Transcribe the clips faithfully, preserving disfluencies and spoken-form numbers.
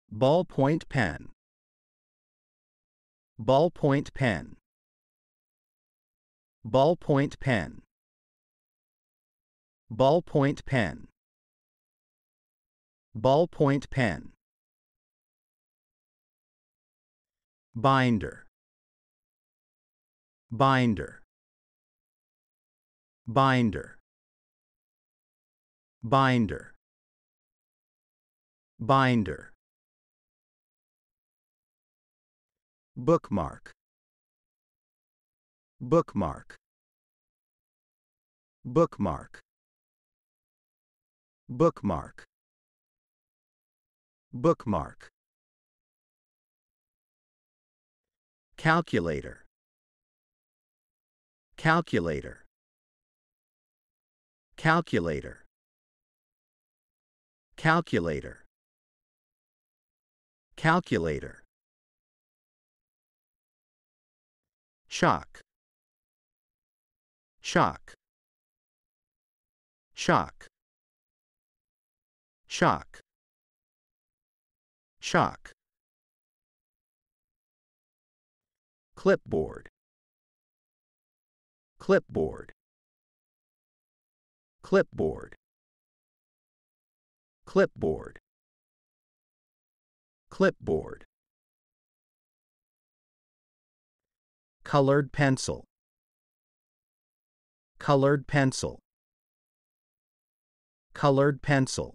Ballpoint pen. Ballpoint pen. Ballpoint pen. Ballpoint pen. Ballpoint pen. Binder. Binder. Binder. Binder. Binder. Bookmark. Bookmark. Bookmark. Bookmark. Bookmark. Calculator. Calculator. Calculator. Calculator. Calculator. Shock. Shock. Shock. Shock. Shock. Clipboard. Clipboard. Clipboard. Clipboard. Clipboard. Colored pencil. Colored pencil. Colored pencil.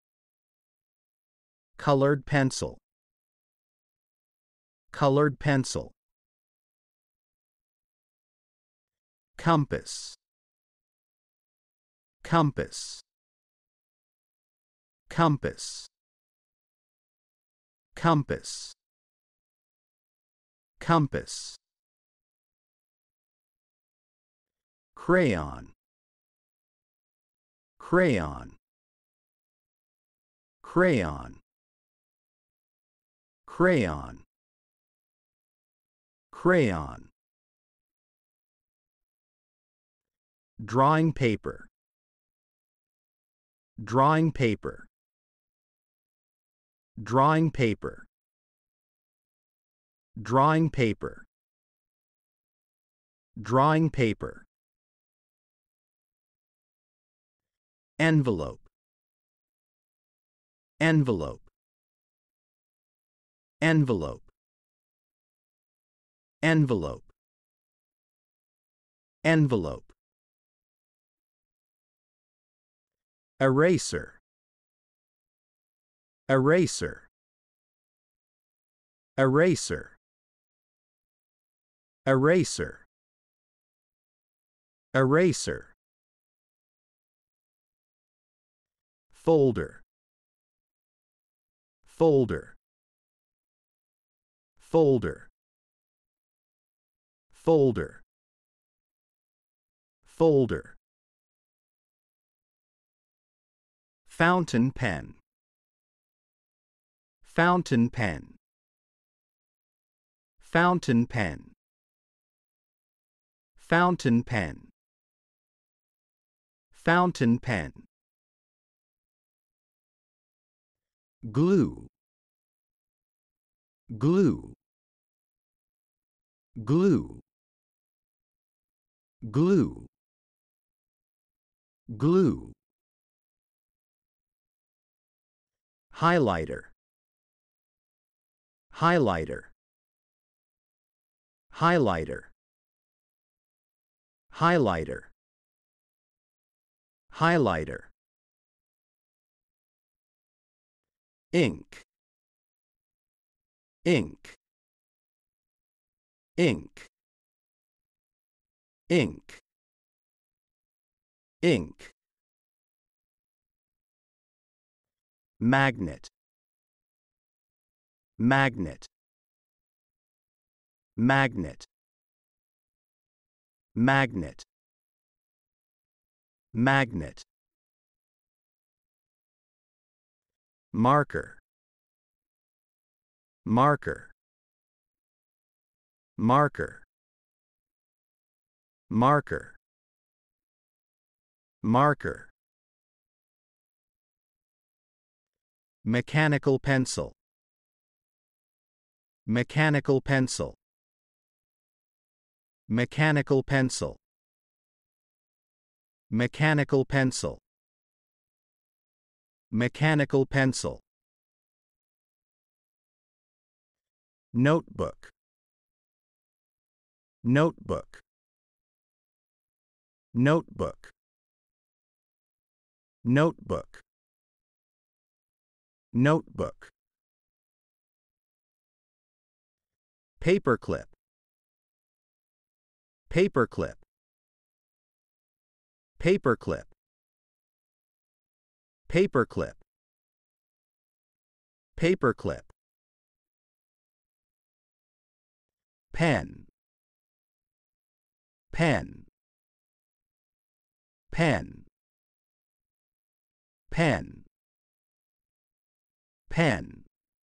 Colored pencil. Colored pencil. Compass. Compass. Compass. Compass. Compass. Crayon. Crayon. Crayon. Crayon. Crayon. Drawing paper. Drawing paper. Drawing paper. Drawing paper. Drawing paper. Envelope. Envelope. Envelope. Envelope. Envelope. Eraser. Eraser. Eraser. Eraser. Eraser. Folder. Folder. Folder. Folder. Folder. Fountain pen. Fountain pen. Fountain pen. Fountain pen. Fountain pen. Glue. Glue. Glue. Glue. Glue. Highlighter. Highlighter. Highlighter. Highlighter. Highlighter. Ink. Ink. Ink. Ink. Ink. Magnet. Magnet. Magnet. Magnet. Magnet. Marker. Marker. Marker. Marker. Marker. Mechanical pencil. Mechanical pencil. Mechanical pencil. Mechanical pencil. Mechanical pencil. Notebook. Notebook. Notebook. Notebook. Notebook. Paperclip. Paperclip. Paperclip. Paperclip. Paperclip. Pen. Pen. Pen. Pen. Pen.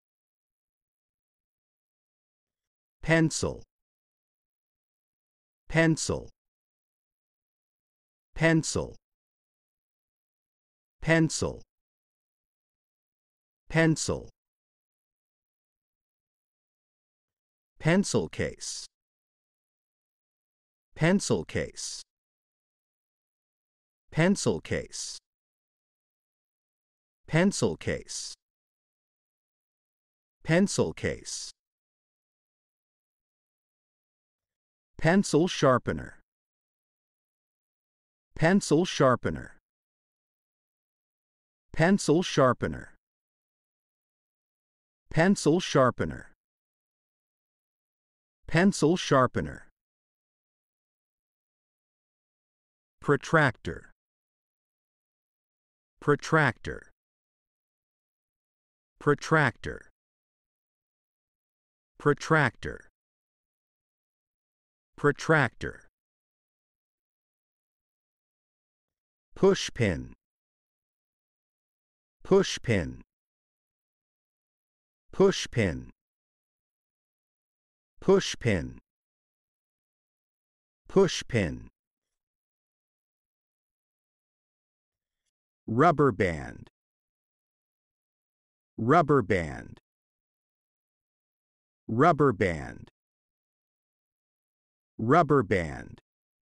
Pencil. Pencil. Pencil. Pencil. Pencil. Pencil case. Pencil case. Pencil case. Pencil case. Pencil case. Pencil sharpener. Pencil sharpener. Pencil sharpener. Pencil sharpener. Pencil sharpener. Protractor. Protractor. Protractor. Protractor. Protractor. Pushpin. Pushpin. Pushpin. Pushpin. Pushpin. Rubber band. Rubber band. Rubber band. Rubber band.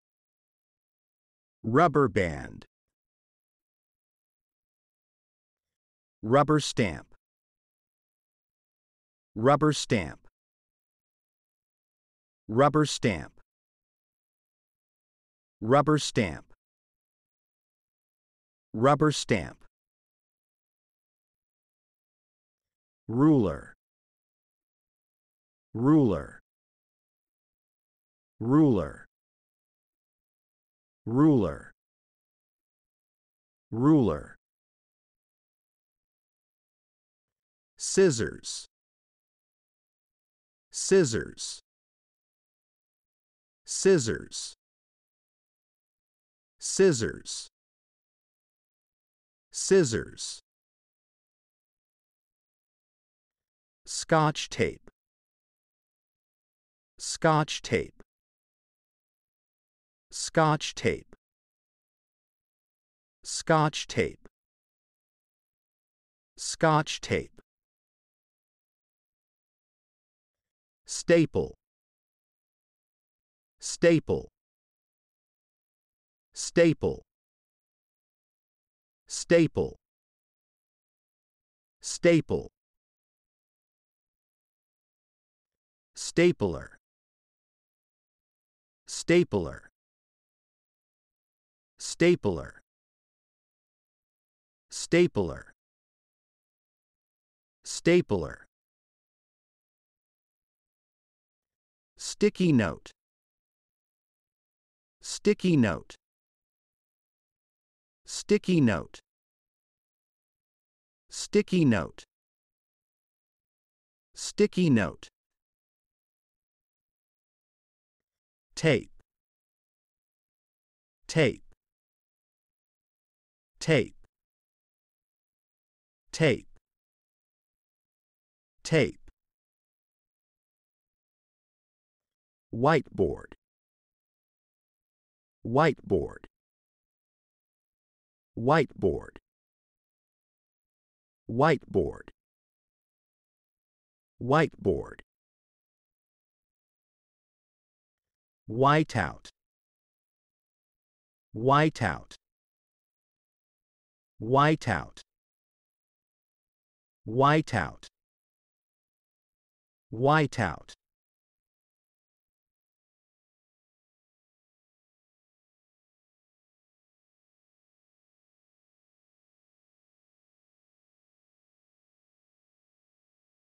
Rubber band. Rubber stamp. Rubber stamp. Rubber stamp. Rubber stamp. Rubber stamp. Ruler. Ruler. Ruler. Ruler. Ruler. Scissors. Scissors. Scissors. Scissors. Scissors. Scotch tape. Scotch tape. Scotch tape. Scotch tape. Scotch tape. Staple. Staple. Staple. Staple. Staple. Stapler. Stapler. Stapler. Stapler. Stapler. Sticky note. Sticky note. Sticky note. Sticky note. Sticky note. Tape. Tape. Tape. Tape. Tape. Whiteboard. Whiteboard. Whiteboard. Whiteboard. Whiteboard. whiteout, whiteout, whiteout, whiteout, whiteout.